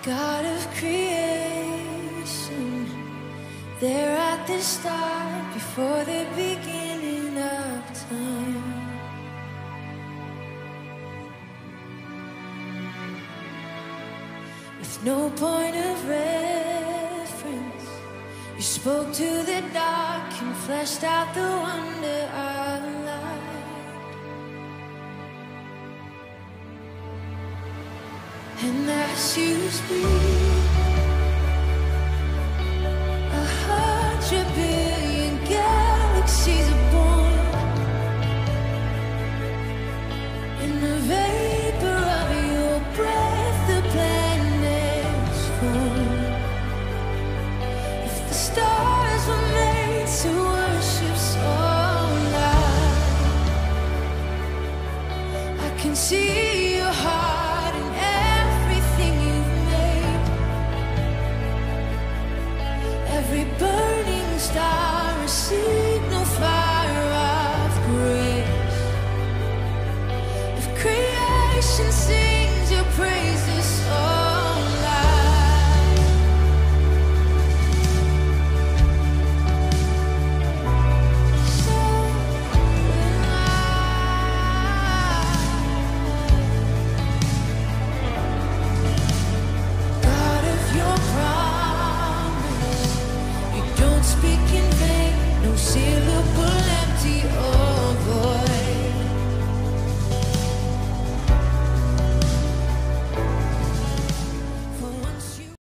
God of creation, there at the start, before the beginning of time. With no point of reference, you spoke to the dark and fleshed out the wonder of light. And as you speak, 100 billion galaxies are born. In the vapor of your breath, the planets form. If the stars were made to worship so loud, I can see your heart in everything you've made. Every burning star, a signal fire of grace. If creation sings your praises